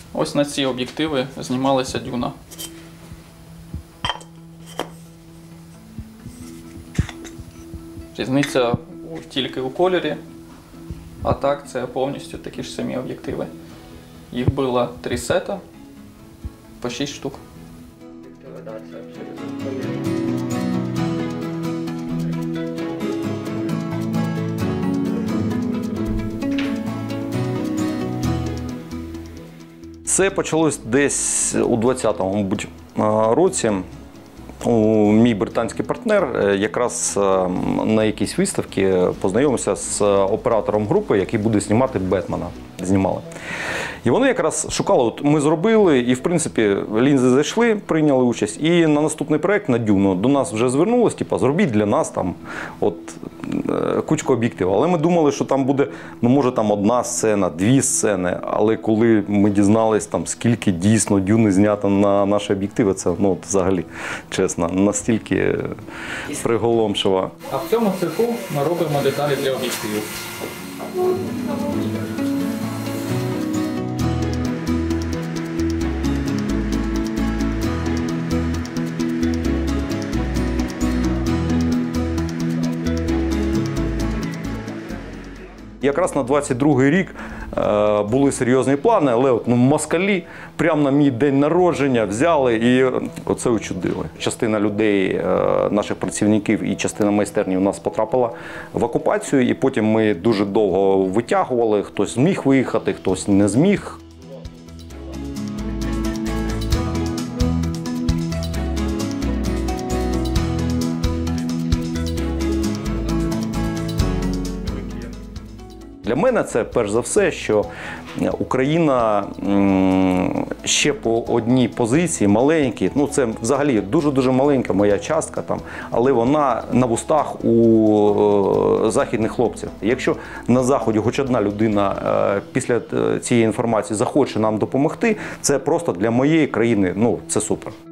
Ось на ці об'єктиви знімалася Дюна. Різниця тільки у кольорі, а так це повністю такі ж самі об'єктиви. Їх було 3 сета, по 6 штук. Це почалось десь у 2020 році. Мій британський партнер якраз на якійсь виставці познайомився з оператором групи, який буде знімати Бетмена. Знімали. І вони якраз шукали, от ми зробили, і в принципі лінзи зайшли, прийняли участь. І на наступний проєкт, на Дюну, до нас вже звернулось, типу, зробіть для нас там от кучку об'єктивів. Але ми думали, що там буде, ну може там 1 сцена, 2 сцени. Але коли ми дізнались, там, скільки дійсно Дюни знято на наші об'єктиви, це ну, от, взагалі, чесно, настільки приголомшиво. А в цьому цеху ми робимо деталі для об'єктивів. Якраз на 22-й рік були серйозні плани, але от, ну, москалі прямо на мій день народження взяли і оце учудили. Частина людей, наших працівників і частина майстерні у нас потрапила в окупацію, і потім ми дуже довго витягували, хтось зміг виїхати, хтось не зміг. Для мене це, перш за все, що Україна ще по одній позиції, маленькій, ну це взагалі дуже-дуже маленька моя частка там, але вона на вустах у західних хлопців. Якщо на Заході хоч одна людина після цієї інформації захоче нам допомогти, це просто для моєї країни, ну це супер.